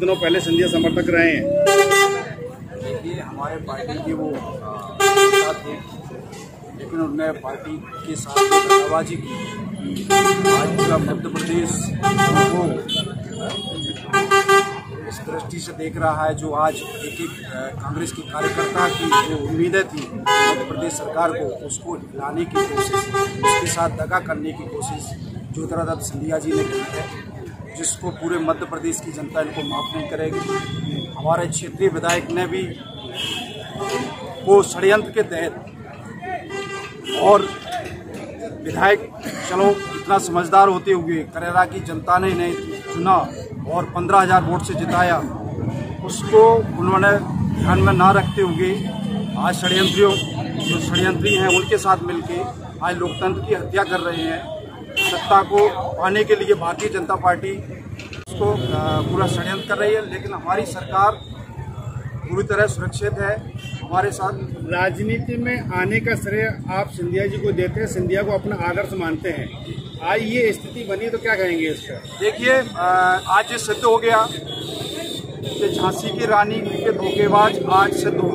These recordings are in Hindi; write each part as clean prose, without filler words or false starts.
दिनों पहले सिंधिया समर्थक रहे हैं। देखिए, हमारे पार्टी के वो नेता थे, लेकिन उन्होंने पार्टी के साथ धोखेबाजी की। आज पूरा मध्य प्रदेश वो इस दृष्टि से देख रहा है, जो आज एक कांग्रेस के कार्यकर्ता की जो उम्मीदें थी मध्य प्रदेश सरकार को, उसको लाने की कोशिश, उसके साथ दगा करने की कोशिश ज्योतिरादित्य सिंधिया जी ने की है, जिसको पूरे मध्य प्रदेश की जनता इनको माफ नहीं करेगी। हमारे क्षेत्रीय विधायक ने भी वो षड्यंत्र के तहत, और विधायक चलो इतना समझदार होते हुए करेरा की जनता ने इन्हें चुना और 15,000 वोट से जिताया, उसको उन्होंने ध्यान में ना रखते हुए आज षड्यंत्री हैं उनके साथ मिलके आज लोकतंत्र की हत्या कर रहे हैं। सत्ता को पाने के लिए भारतीय जनता पार्टी उसको पूरा षड्यंत्र कर रही है, लेकिन हमारी सरकार पूरी तरह सुरक्षित है हमारे साथ। राजनीति में आने का श्रेय आप सिंधिया जी को देते हैं, सिंधिया को अपना आदर्श मानते हैं। आज ये स्थिति बनी तो क्या कहेंगे इसका? देखिए, आज ये सिद्ध हो गया कि झांसी की रानी के धोखेबाज आज सिद्ध हो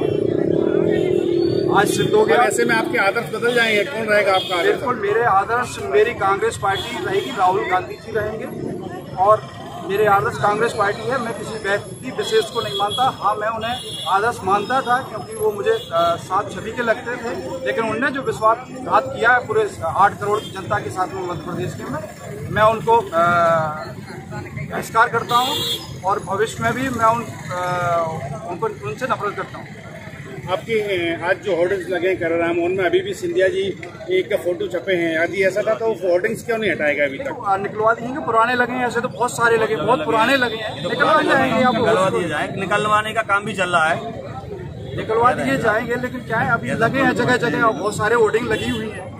गया। ऐसे में आपके आदर्श बदल जाएंगे, कौन रहेगा आपका आदर्श? बिल्कुल, मेरे आदर्श मेरी कांग्रेस पार्टी रहेगी, राहुल गांधी जी रहेंगे, और मेरे आदर्श कांग्रेस पार्टी है। मैं किसी व्यक्ति विशेष को नहीं मानता। हाँ, मैं उन्हें आदर्श मानता था क्योंकि वो मुझे साथ सभी के लगते थे, लेकिन उन्होंने जो विश्वासघात किया है पूरे 8 करोड़ की जनता के साथ में मध्य प्रदेश के में, मैं उनको बहिष्कार करता हूँ और भविष्य में भी मैं उनसे नफरत करता हूँ। आपके आज जो होर्डिंग्स लगे हैं करेरा में, उनमें अभी भी सिंधिया जी एक का फोटो छपे हैं। यदि ऐसा था तो वो होर्डिंग्स क्यों नहीं हटाएगा अभी तक? निकलवा देंगे, पुराने लगे हैं, ऐसे तो बहुत सारे लगे, बहुत पुराने लगे हैं, निकलवा जाएंगे। आप निकलवा दिए जाएंगे, निकलवाने का काम भी चल रहा है, निकलवा दिए जाएंगे, लेकिन क्या है अभी लगे हैं जगह जगह, बहुत सारे होर्डिंग लगी हुई है।